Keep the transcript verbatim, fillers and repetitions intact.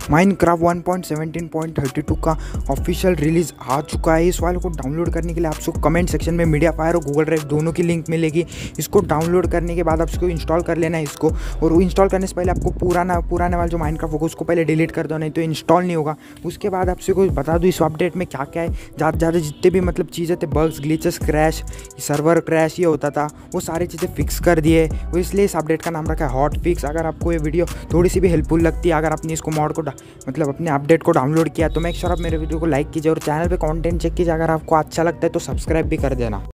Minecraft one point seventeen point thirty two का official release आ चुका है। इस फाइल को डाउनलोड करने के लिए आपको कमेंट सेक्शन में मीडिया फायर और गूगल ड्राइव दोनों की लिंक मिलेगी। इसको डाउनलोड करने के बाद आपको इंस्टॉल कर लेना है इसको, और वो इंस्टॉल करने से पहले आपको पुराना पुराने वाला जो माइनक्राफ्ट होगा उसको पहले डिलीट कर दो, नहीं तो इंस्टॉल नहीं होगा। उसके बाद आपसे कुछ बता दूँ इस अपडेट में क्या क्या है। ज़्यादा ज़्यादा जितने भी मतलब चीज़ें थे, bugs, glitches, crash, server crash ये होता था, वो सारी चीज़ें फिक्स कर दिए। वो इसलिए इस अपडेट का नाम रखा है हॉट फिक्स। अगर आपको ये वीडियो थोड़ी सी भी हेल्पफुल लगती है, अगर आपने इसको मॉड को मतलब अपने अपडेट को डाउनलोड किया, तो मेक श्योर आप मेरे वीडियो को लाइक कीजिए और चैनल पे कंटेंट चेक कीजिए। अगर आपको अच्छा लगता है तो सब्सक्राइब भी कर देना।